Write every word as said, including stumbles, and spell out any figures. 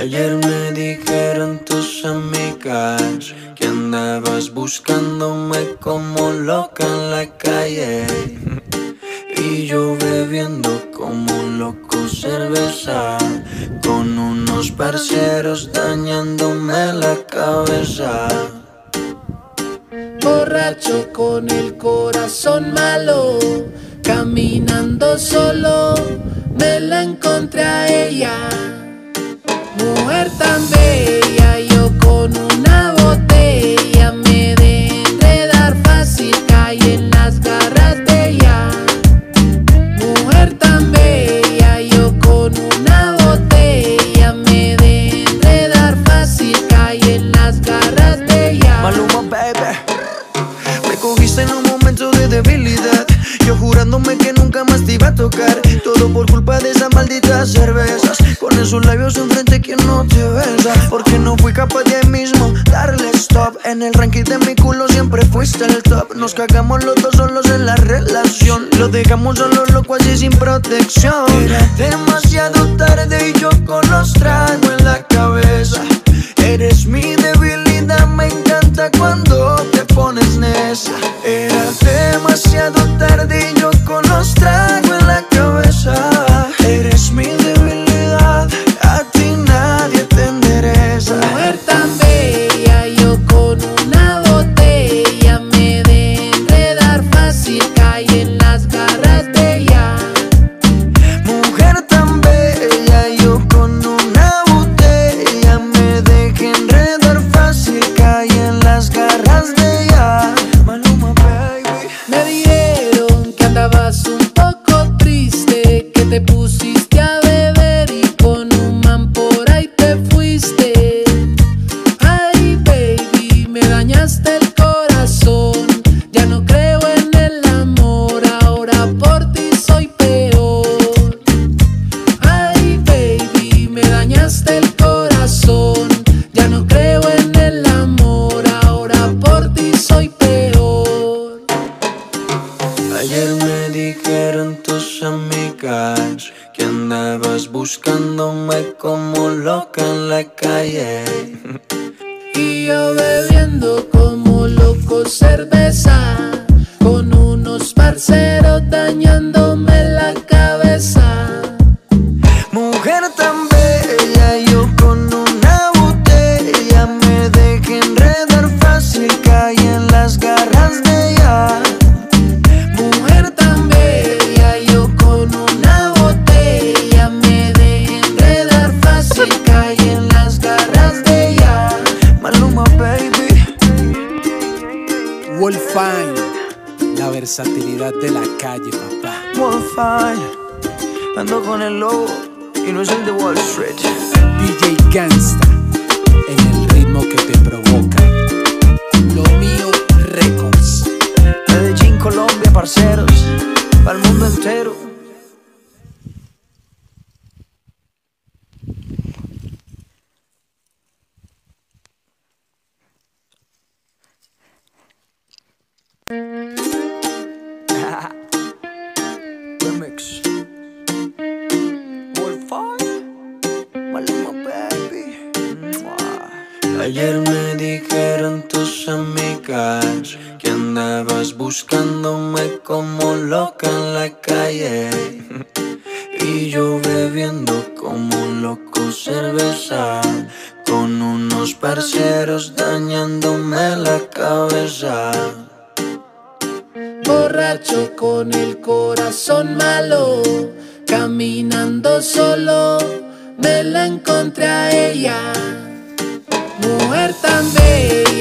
Ayer me dijeron tus amigas que andabas buscándome como loca en la calle, y yo bebiendo como un loco cerveza con unos parceros dañándome la cabeza. Borracho con el corazón malo, caminando solo, me la encontré a ella. Mujer tan bella, yo con una botella me dejé enredar fácil, caí en las garras de ella. Mujer tan bella, yo con una botella me dejé enredar fácil, caí en las garras de ella. Maluma, baby, me cogiste en un momento de debilidad, yo jurándome que nunca más te iba a tocar. Todo por culpa de esas malditas cervezas, con esos labios enfrente que no te besa. Porque no fui capaz de ahí mismo darle stop. En el ranking de mi culo siempre fuiste el top. Nos cagamos los dos solos en la relación, lo dejamos solo loco así sin protección. Era demasiado tarde y yo con los tragos en la cabeza. Eres mi debilidad, me encanta cuando te pones necia. Era demasiado tarde y yo con los tragos en la cabeza. Eres mi debilidad, a ti nadie te endereza. Mujer tan bella, yo con una botella me dejé enredar fácil, caí en las garras de ella. Mujer tan bella, yo con una botella me dejé enredar fácil, caí en las garras de ella. Maluma, baby. Me dijeron que andabas un poco triste, que te pusiste a beber y con un man por ahí te fuiste. Ay, baby, me dañaste el corazón, ya no creo en el amor, ahora por ti soy peor. Ay, baby, me dañaste el corazón, ya no creo en el amor, ahora por ti soy peor. Ayer me dijeron tus amigas que andabas buscándome como loca en la calle, Y yo bebiendo como loco cerveza con unos parceros dañándome la cabeza. Mujer tan bella, yo con una botella me dejé enredar fácil, caí en las garras de ella. Mujer tan bella, yo con una botella me dejé enredar fácil, caí en las garras de ella. Maluma, baby. Wolfine, la versatilidad de la calle, papá. Wolfine, ando con el lobo y no es el de Wall Street. D J Gangsta, en el ritmo que te provoca. Lo mío Records. Medellín, Colombia, parceros, para el mundo entero. Remix. Wolfine, Maluma, baby. Mua. Ayer me dijeron tus amigas que andabas buscándome como loca en la calle, y yo bebiendo como un loco cerveza con unos parceros dañándome la cabeza. Borracho con el corazón malo, caminando solo, me la encontré a ella. Mujer tan bella.